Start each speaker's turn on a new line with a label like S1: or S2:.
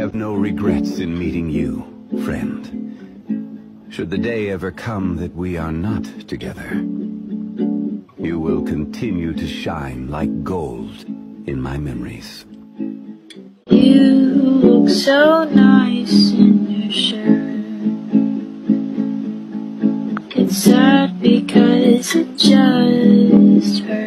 S1: have no regrets in meeting you, friend. Should the day ever come that we are not together, you will continue to shine like gold in my memories.
S2: You look so nice in your shirt. It's sad because it just hurts.